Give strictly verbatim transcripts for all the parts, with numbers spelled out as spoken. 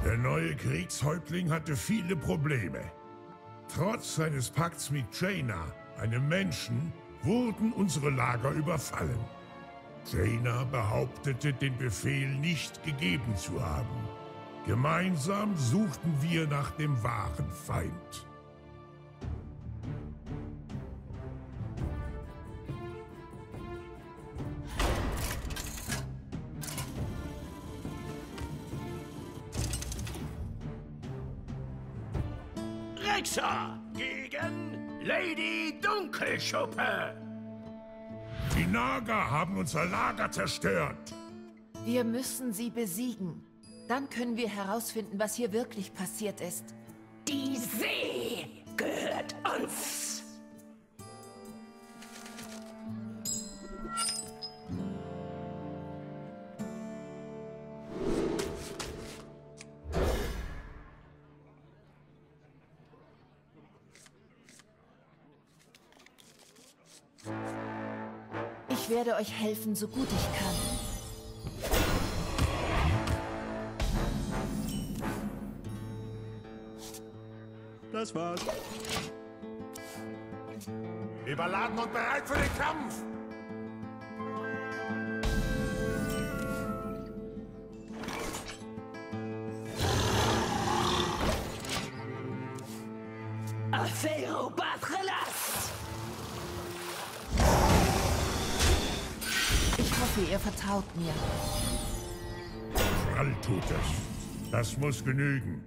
Der neue Kriegshäuptling hatte viele Probleme. Trotz seines Pakts mit Jaina, einem Menschen, wurden unsere Lager überfallen. Jaina behauptete, den Befehl nicht gegeben zu haben. Gemeinsam suchten wir nach dem wahren Feind. Rexa gegen Lady Dunkelschuppe. Die Naga haben unser Lager zerstört. Wir müssen sie besiegen. Dann können wir herausfinden, was hier wirklich passiert ist. Die See gehört uns. Ich werde euch helfen, so gut ich kann. Das war's. Überladen und bereit für den Kampf! Afero Batrelas! Ich hoffe, ihr vertraut mir. All tut es. Das muss genügen.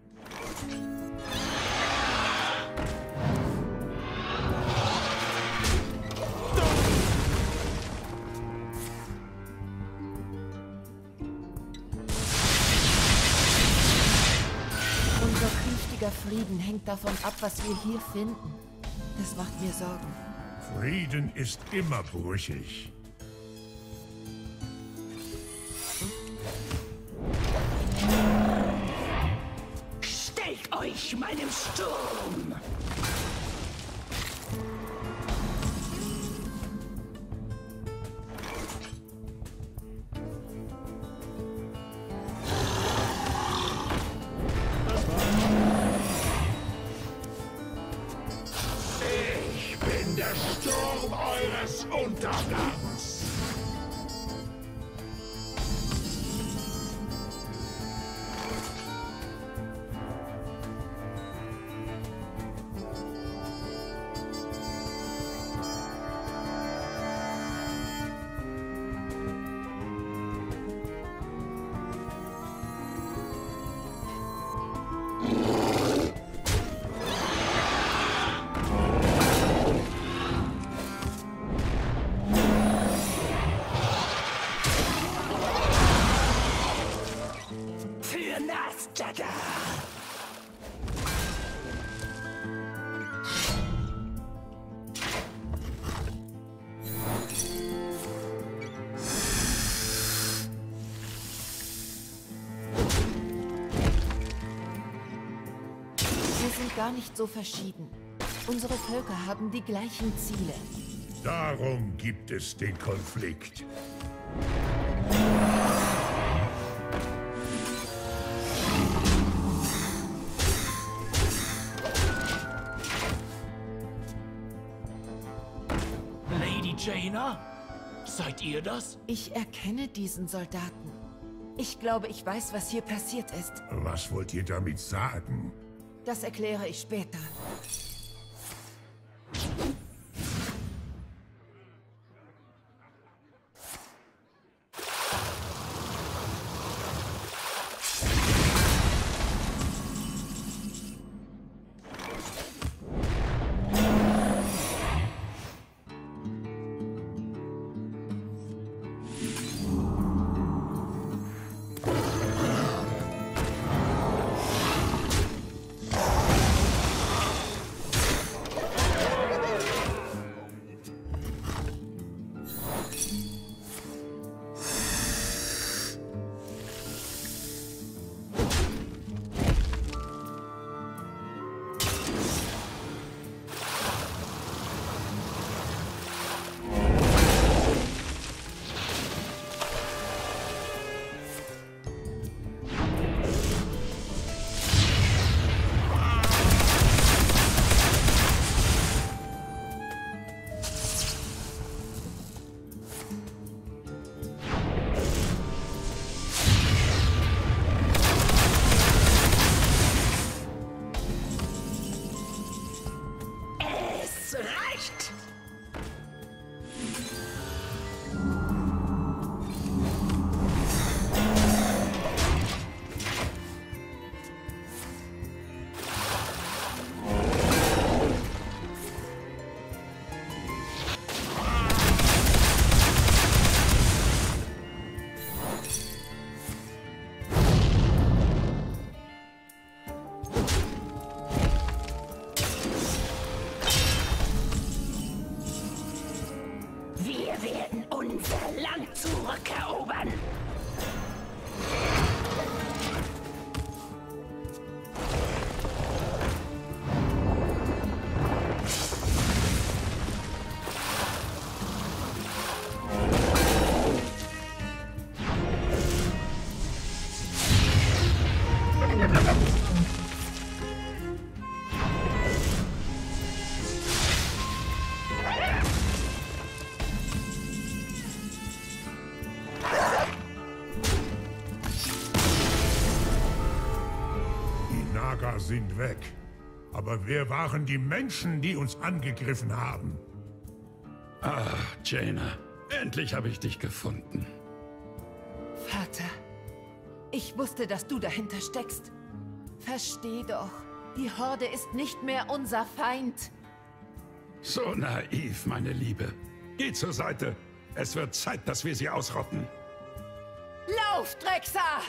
Unser künftiger Frieden hängt davon ab, was wir hier finden. Das macht mir Sorgen. Frieden ist immer brüchig. Stellt euch meinem Sturm! Ich bin der Sturm eures Untergangs. Für Nazjaga! Wir sind gar nicht so verschieden. Unsere Völker haben die gleichen Ziele. Darum gibt es den Konflikt. Lady Jaina? Seid ihr das? Ich erkenne diesen Soldaten. Ich glaube, ich weiß, was hier passiert ist. Was wollt ihr damit sagen? Das erkläre ich später. Lager sind weg. Aber wer waren die Menschen, die uns angegriffen haben? Ah, Jaina. Endlich habe ich dich gefunden. Vater, ich wusste, dass du dahinter steckst. Versteh doch, die Horde ist nicht mehr unser Feind. So naiv, meine Liebe. Geh zur Seite. Es wird Zeit, dass wir sie ausrotten. Lauf, Drexa!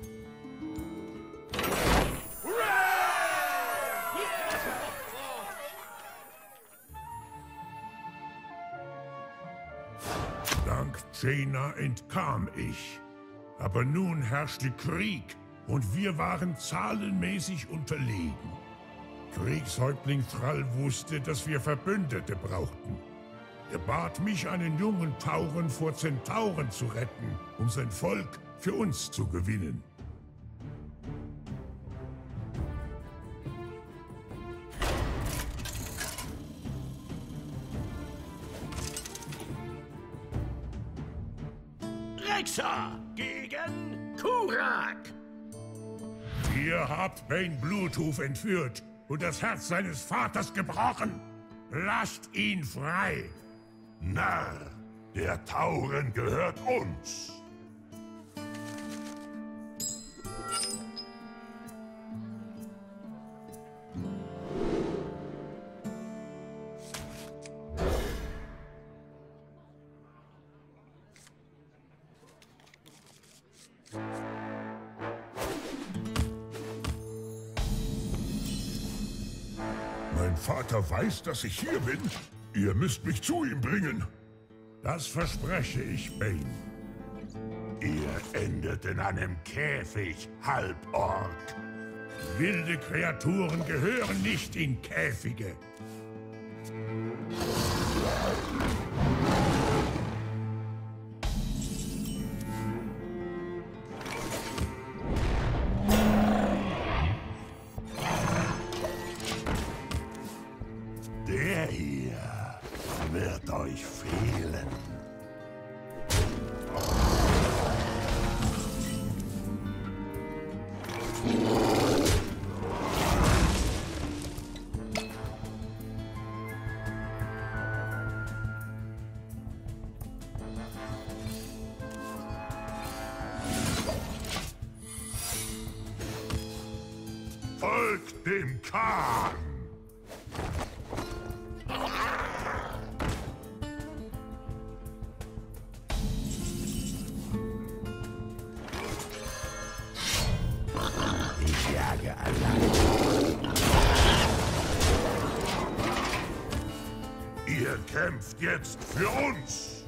Dank Jaina entkam ich. Aber nun herrschte Krieg und wir waren zahlenmäßig unterlegen. Kriegshäuptling Thrall wusste, dass wir Verbündete brauchten. Er bat mich, einen jungen Tauren vor Zentauren zu retten, um sein Volk für uns zu gewinnen. Drexa gegen Kurak! Ihr habt Bane Bluthoof entführt und das Herz seines Vaters gebrochen. Lasst ihn frei! Narr, der Tauren gehört uns. Mein Vater weiß, dass ich hier bin. Ihr müsst mich zu ihm bringen. Das verspreche ich, Bane. Ihr endet in einem Käfig, Halborg. Wilde Kreaturen gehören nicht in Käfige. Der hier wird euch fehlen. Folgt dem Kahn! Ich jage allein. Ihr kämpft jetzt für uns!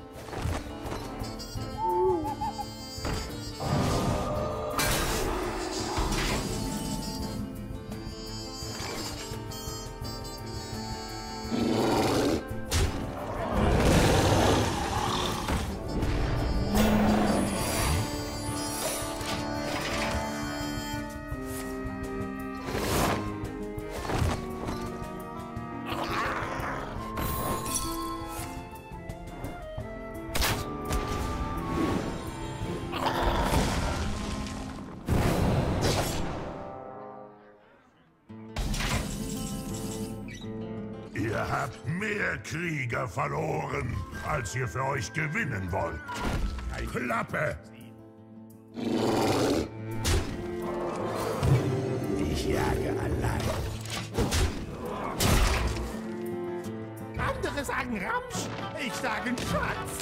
Ihr habt mehr Krieger verloren, als ihr für euch gewinnen wollt. Klappe! Ich jage allein. Andere sagen Ramsch, ich sage Schatz.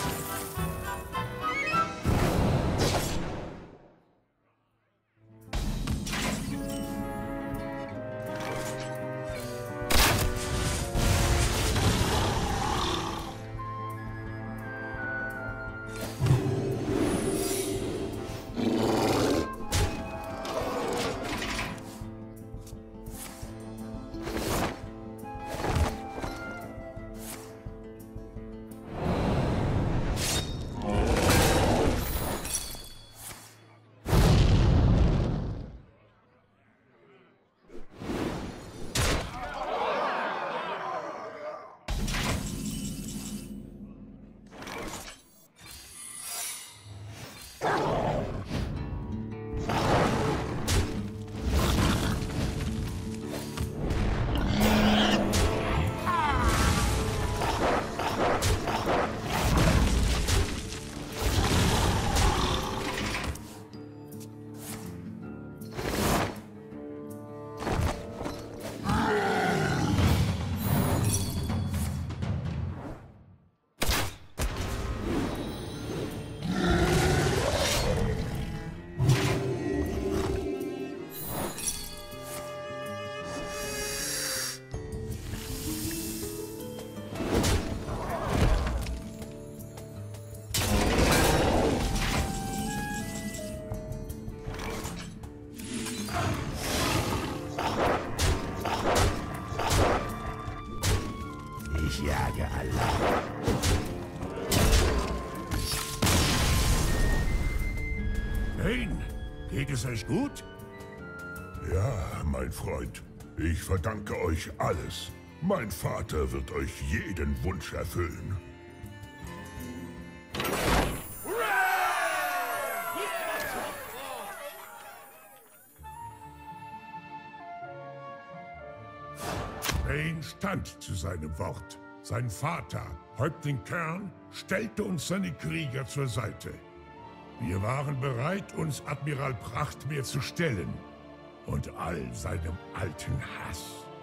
Geht es euch gut? Ja, mein Freund. Ich verdanke euch alles. Mein Vater wird euch jeden Wunsch erfüllen. Bane stand zu seinem Wort. Sein Vater, Häuptling Kern, stellte uns seine Krieger zur Seite. Wir waren bereit, uns Admiral Prachtmeer zu stellen und all seinem alten Hass.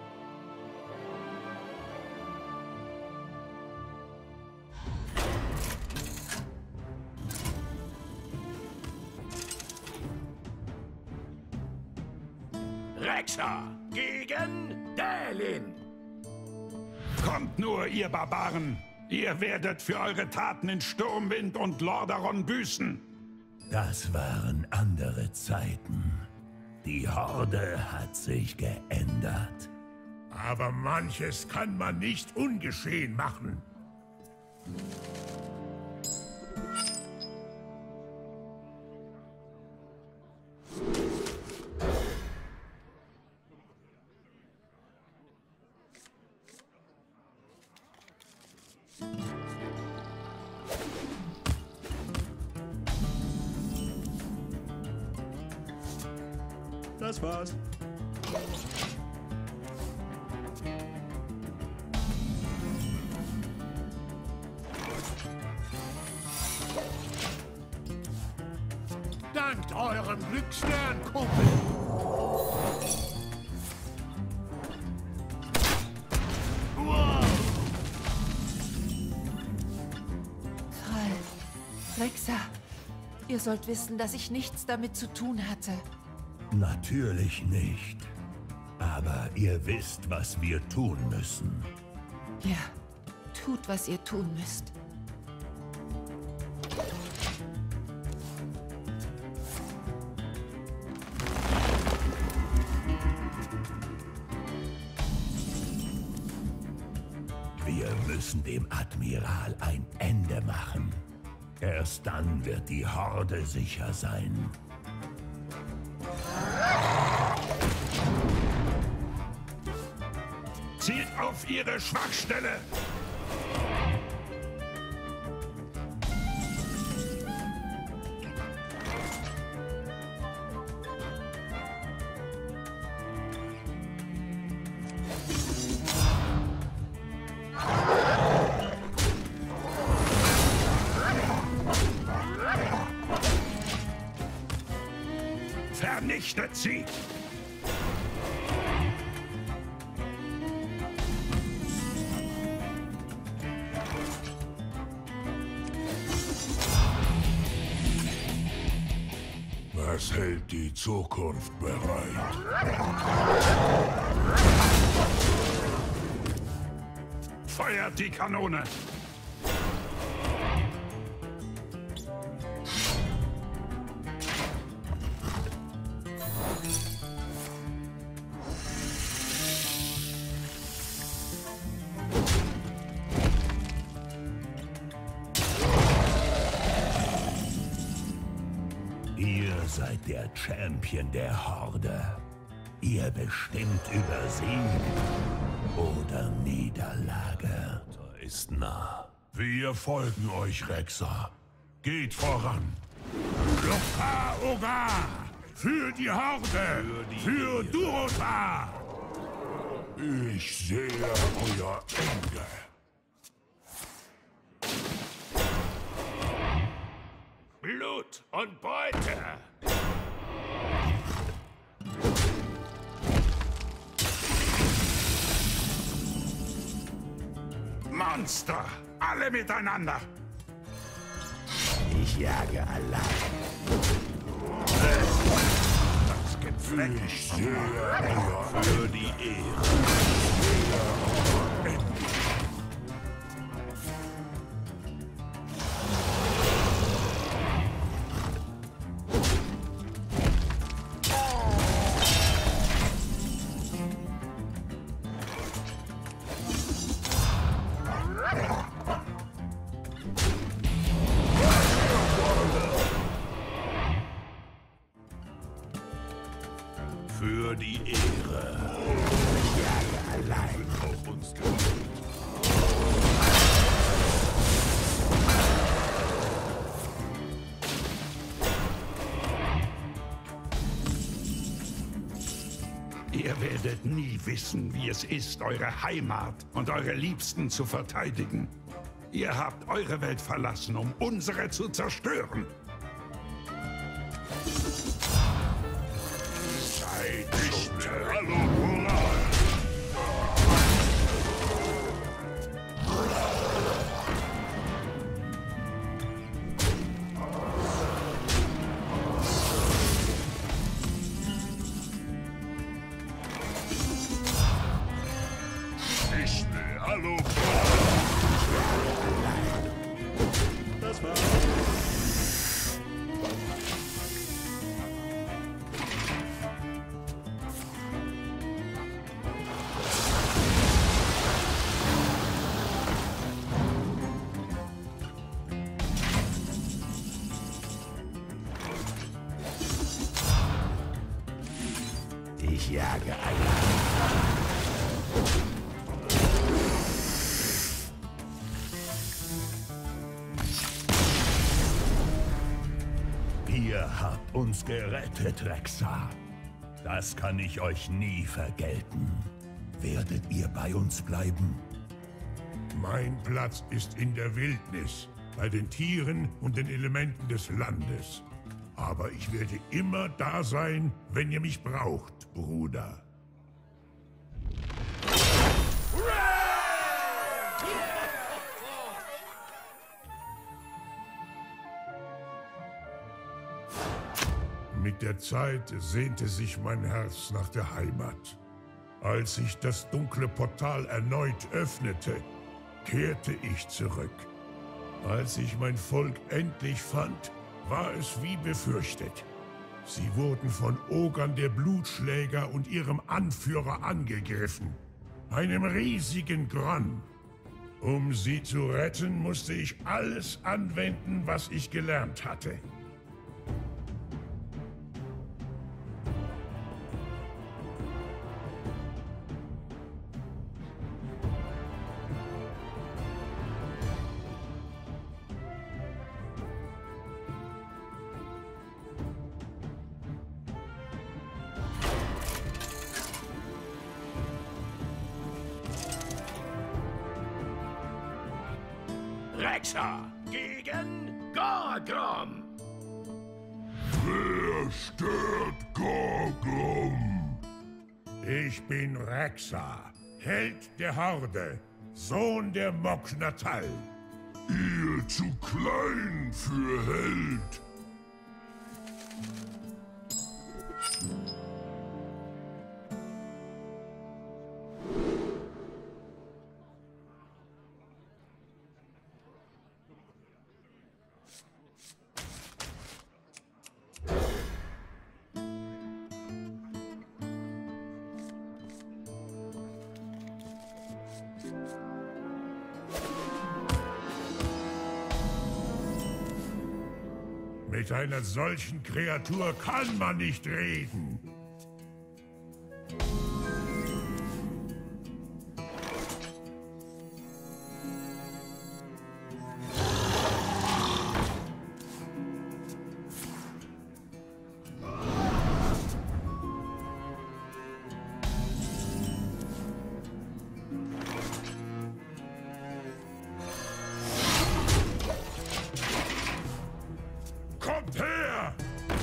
Rexxar gegen Dählin. Kommt nur, ihr Barbaren! Ihr werdet für eure Taten in Sturmwind und Lordaeron büßen! Das waren andere Zeiten. Die Horde hat sich geändert. Aber manches kann man nicht ungeschehen machen. Das war's. Dankt eurem Glücksstern, Kumpel! Thrall, Rexxar, ihr sollt wissen, dass ich nichts damit zu tun hatte. Natürlich nicht. Aber ihr wisst, was wir tun müssen. Ja, tut, was ihr tun müsst. Wir müssen dem Admiral ein Ende machen. Erst dann wird die Horde sicher sein. Zielt auf ihre Schwachstelle! Vernichtet sie! Was hält die Zukunft bereit? Feuert die Kanone! Ihr seid der Champion der Horde. Ihr bestimmt über Sieg oder Niederlage. Da ist nah. Wir folgen euch, Rexxar. Geht voran. Lokar Ogar! Für die Horde! Für Durotar! Ich sehe euer Ende. Blut und Beute. Monster! Alle miteinander! Ich jage allein. Das Gefleck Ich sehe euer Für die Ehre. Ende. Für die Ehre. Jage allein auf uns geführt. Ihr werdet nie wissen, wie es ist, eure Heimat und eure Liebsten zu verteidigen. Ihr habt eure Welt verlassen, um unsere zu zerstören. Seid nicht Hallo, Moral! Ich will Hallo, Das war's. Ich jage allein. Ihr habt uns gerettet, Rexxar. Das kann ich euch nie vergelten. Werdet ihr bei uns bleiben? Mein Platz ist in der Wildnis, bei den Tieren und den Elementen des Landes. Aber ich werde immer da sein, wenn ihr mich braucht, Bruder. Mit der Zeit sehnte sich mein Herz nach der Heimat. Als sich das dunkle Portal erneut öffnete, kehrte ich zurück. Als ich mein Volk endlich fand, war es wie befürchtet. Sie wurden von Ogern der Blutschläger und ihrem Anführer angegriffen. Einem riesigen Gronn. Um sie zu retten, musste ich alles anwenden, was ich gelernt hatte. Rexxar gegen Gorgrom. Wer stört Gorgrom? Ich bin Rexxar, Held der Horde, Sohn der Mok Natal. Ihr zu klein für Held. Mit einer solchen Kreatur kann man nicht reden. Kommt her!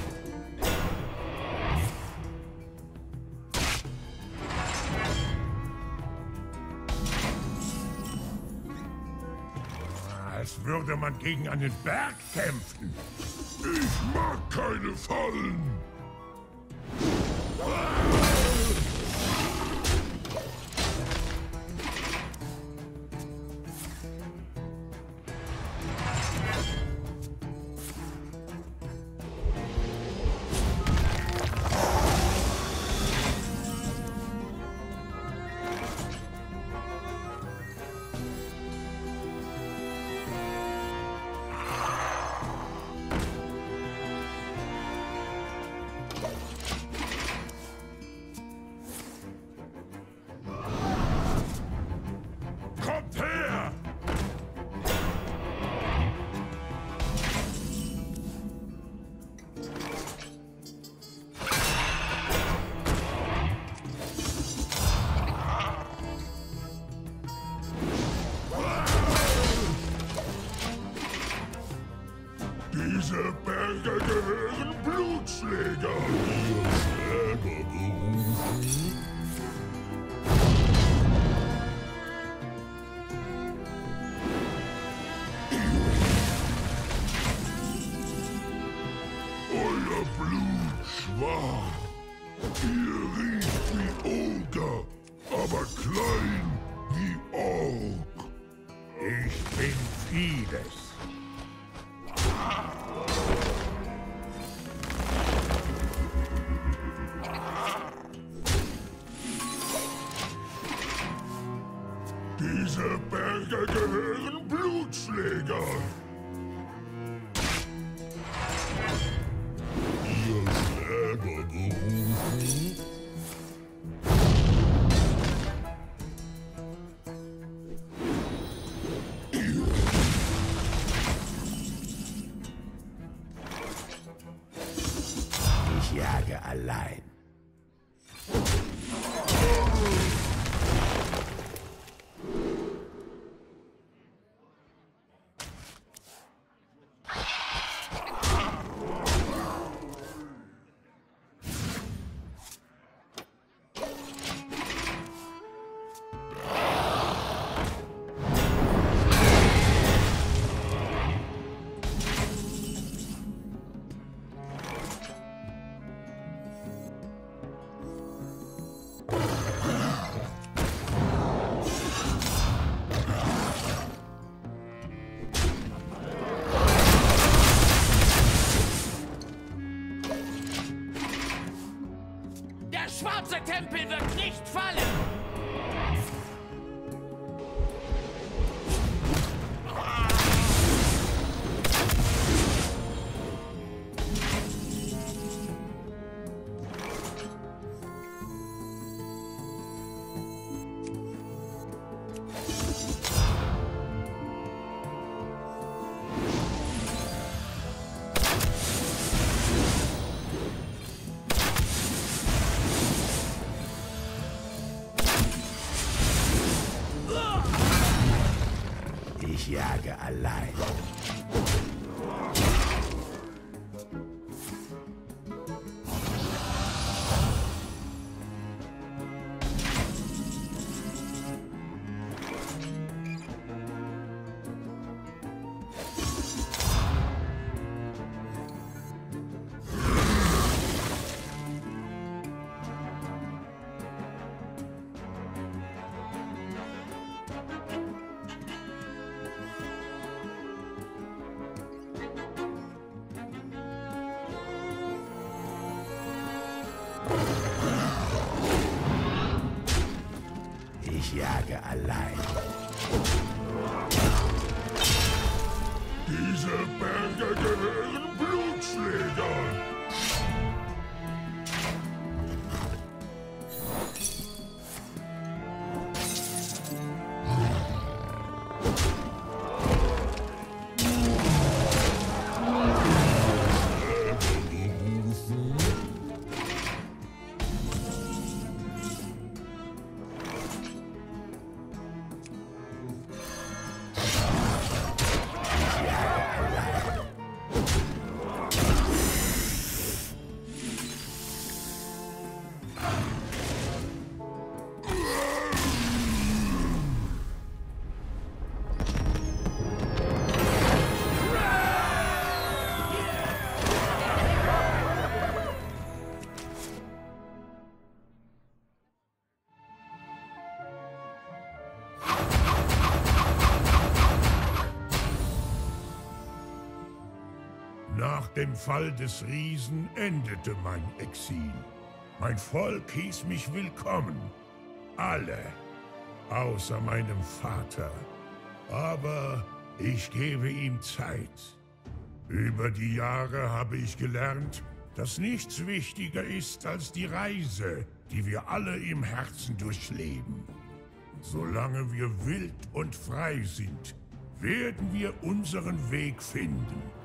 Als würde man gegen einen Berg kämpfen. Ich mag keine Fallen. wahr. Ihr riecht wie Oger, aber klein wie Ork. Ich bin vieles. Diese Berge gehören Blutschlägern. Ihr Schläger berufen? Ich jage allein. Der schwarze Tempel wird nicht fallen! Ich jage allein. Ich jage allein. Diese Berge gehören Blutschlägern. Nach dem Fall des Riesen endete mein Exil. Mein Volk hieß mich willkommen. Alle, außer meinem Vater. Aber ich gebe ihm Zeit. Über die Jahre habe ich gelernt, dass nichts wichtiger ist als die Reise, die wir alle im Herzen durchleben. Solange wir wild und frei sind, werden wir unseren Weg finden.